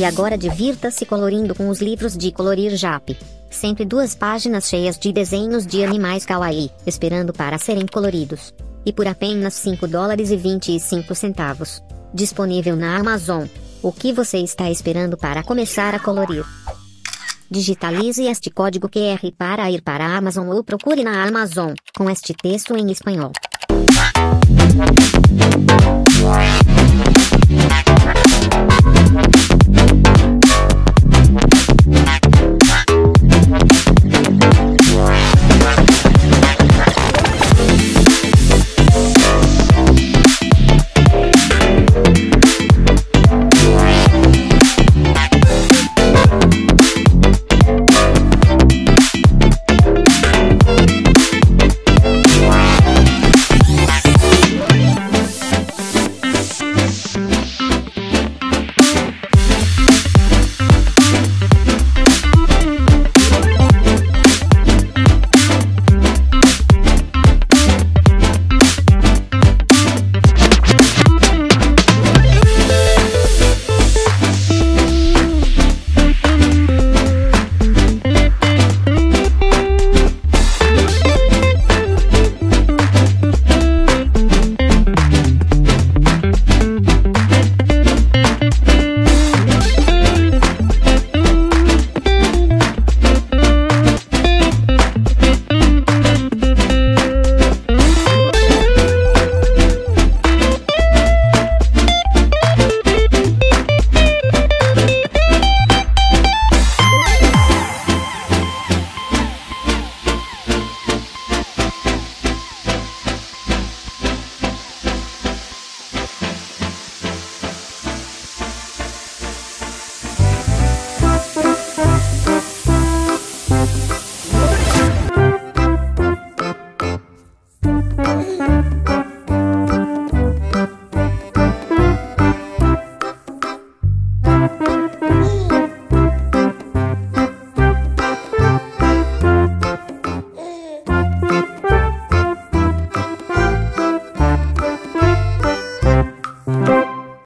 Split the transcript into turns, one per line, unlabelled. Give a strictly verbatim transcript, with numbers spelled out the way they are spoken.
E agora divirta-se colorindo com os livros de Colorir Jap. Sempre duas páginas cheias de desenhos de animais kawaii, esperando para serem coloridos. E por apenas cinco dólares e vinte e cinco centavos. Disponível na Amazon. O que você está esperando para começar a colorir? Digitalize este código Q R para ir para a Amazon ou procure na Amazon, com este texto em espanhol.